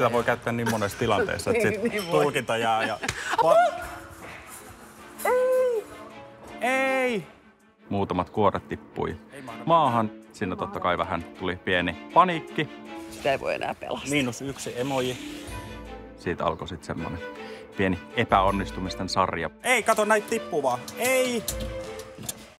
sitä voi käyttää niin monessa tilanteessa, että sit Niin tulkinta jää ja... Ei! Muutamat kuoret tippui maahan. Siinä totta kai vähän tuli pieni paniikki. Sitä ei voi enää pelastaa. -1 emoji. Siitä alkoi sitten semmonen pieni epäonnistumisten sarja. Ei, kato näitä tippuu vaan. Ei!